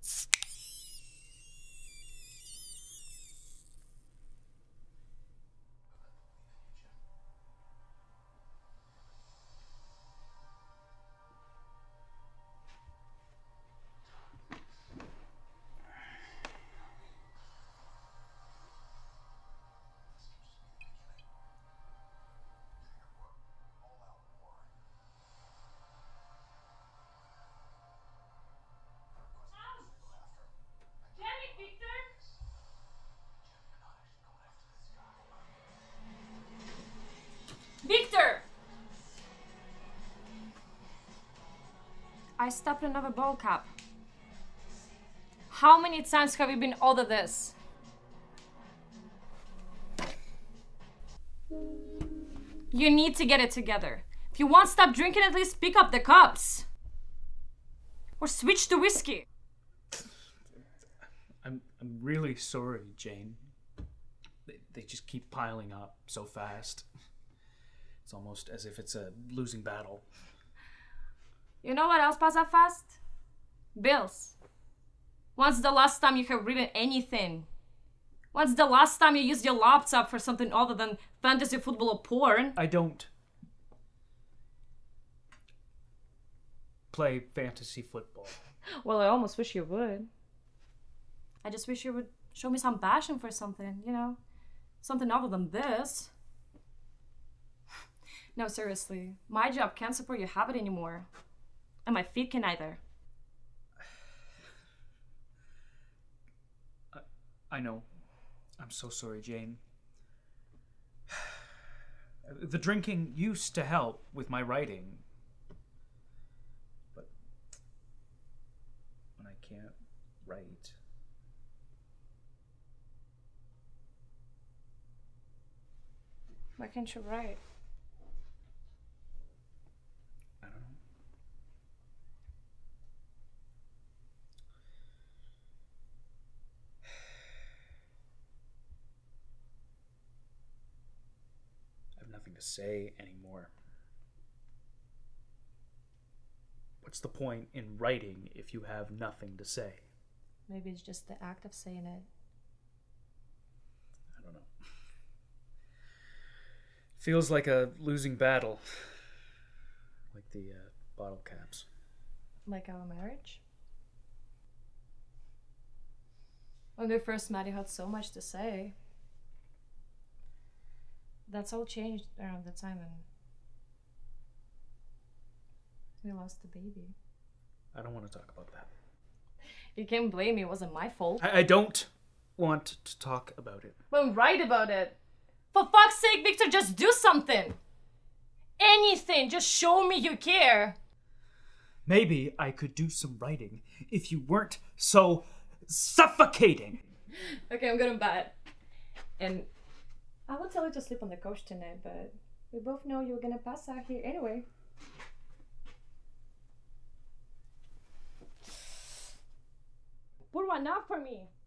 Victor! I stopped another ball cap. How many times have you been ordered this? You need to get it together. If you want to stop drinking, at least pick up the cups. Or switch to whiskey. I'm really sorry, Jane. They just keep piling up so fast. It's almost as if it's a losing battle. You know what else passes up fast? Bills. When's the last time you have written anything? When's the last time you used your laptop for something other than fantasy football or porn? I don't play fantasy football. Well, I almost wish you would. I just wish you would show me some passion for something, you know? Something other than this. No, seriously. My job can't support your habit anymore. And my feet can either. I know. I'm so sorry, Jane. The drinking used to help with my writing. But when I can't write... Why can't you write? I don't know. I have nothing to say anymore. What's the point in writing if you have nothing to say? Maybe it's just the act of saying it. I don't know. Feels like a losing battle. Like the bottle caps. Like our marriage? When we first met, you had so much to say. That's all changed around the time when we lost the baby. I don't want to talk about that. You can't blame me, it wasn't my fault. I don't want to talk about it. Well, write about it. For fuck's sake, Victor, just do something. Anything, just show me you care. Maybe I could do some writing if you weren't so suffocating. Okay, I'm going to bed. And I will tell you to sleep on the couch tonight, but we both know you're going to pass out here anyway. Pour one out for me.